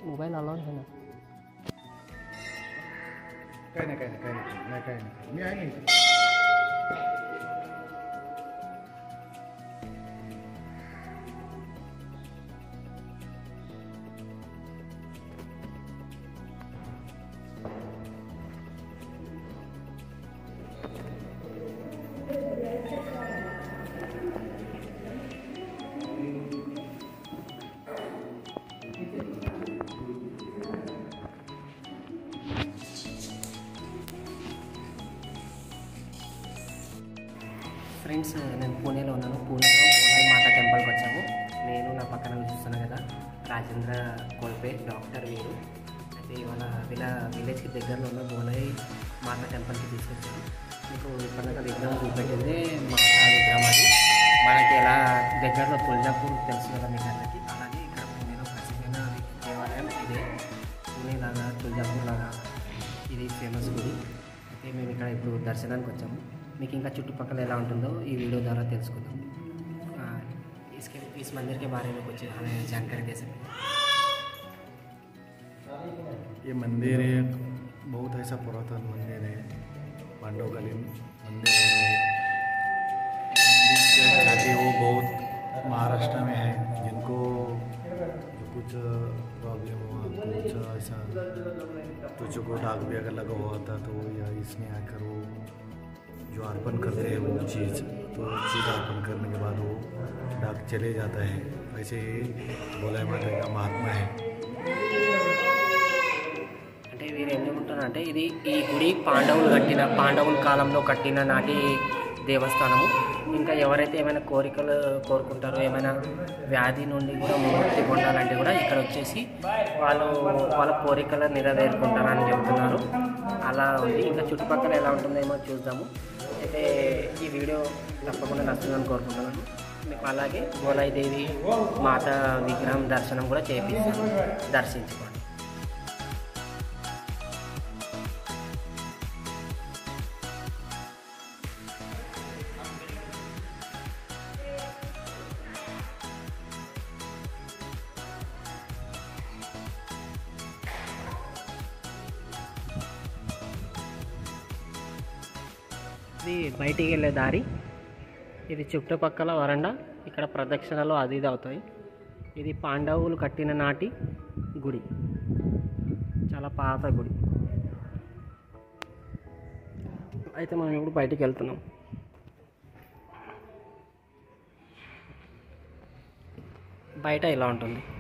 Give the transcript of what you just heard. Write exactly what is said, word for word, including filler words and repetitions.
Mobile allowed है ना? काही नाही काही नाही काही नाही नाही काही नाही मी आहे नाही. ఫ్రెండ్స్, నేను పూణేలో ఉన్నాను. పూణేలో గోలాయి మాత టెంపుల్కి వచ్చాము. నేను నా పక్కన చూస్తున్నాను కదా, రాజేంద్ర కోల్పే డాక్టర్ వీరు. అయితే ఇవాళ వీళ్ళ విలేజ్కి దగ్గరలో ఉన్న గోలాయి మాత టెంపుల్కి తీసుకొచ్చాను. మీకు ఇప్పటిదాకా విగ్రహం చూపెట్టింది మాత విగ్రహం. అది మనకి ఎలా దగ్గరలో తులజాపూర్ తెలుసు కదా మీకు అందరికీ. అలాగే ఇక్కడ పూణేలో ప్రసిద్ధమైన దేవాలయం ఇదే. పూణే లాగా తులజాపూర్ లాగా ఇది ఫేమస్ గుడి. అయితే మేము ఇక్కడ ఇప్పుడు దర్శనానికి వచ్చాము. మీకు ఇంకా చుట్టుపక్కల ఎలా ఉంటుందో ఈ वीडियो द्वारा తెలుసుకుందాం. इसके इस मंदिर के बारे में कुछ हमें जानकारी दे सकते हैं? ये मंदिर एक बहुत ऐसा पुरातन मंदिर है, पांडवकालीन मंदिर है. मंदिर की जाति वो बहुत महाराष्ट्र में है. जिनको जो कुछ प्रॉब्लम हुआ, कुछ ऐसा तुझको को डाक भी अगर लगा हुआ था तो या इसमें आकर वो जो अर्पण करते हैं वो चीज़, तो चीज़ अर्पण करने के बाद वो डाक चले जाता है. ऐसे ही गोलाई माता का महात्मा है. అంటే వీరు ఏమనుకుంటారంటే ఇది ఈ గుడి పాండవులు కట్టిన పాండవుల కాలంలో కట్టిన నాటి దేవస్థానము. ఇంకా ఎవరైతే ఏమైనా కోరికలు కోరుకుంటారో, ఏమైనా వ్యాధి నుండి కూడా ముక్తి పొందాలంటే కూడా ఇక్కడ వచ్చేసి వాళ్ళు వాళ్ళ కోరికలు నెరవేరుకుంటారని చెబుతున్నారు. అలా ఉంది. ఇంకా చుట్టుపక్కల ఎలా ఉంటుందేమో చూద్దాము. అయితే ఈ వీడియో తప్పకుండా నచ్చుతుందని కోరుకుంటున్నాను. మీకు అలాగే గోలాయి దేవి మాత విగ్రహం దర్శనం కూడా చేపిస్తాను, దర్శించుకోండి. ఇది బయటికి వెళ్ళే దారి. ఇది చుట్టుపక్కల వరండా. ఇక్కడ ప్రదక్షిణలు అది ఇది అవుతాయి. ఇది పాండవులు కట్టిన నాటి గుడి, చాలా పాత గుడి. అయితే మనం ఇప్పుడు బయటికి వెళ్తున్నాం. బయట ఇలా ఉంటుంది.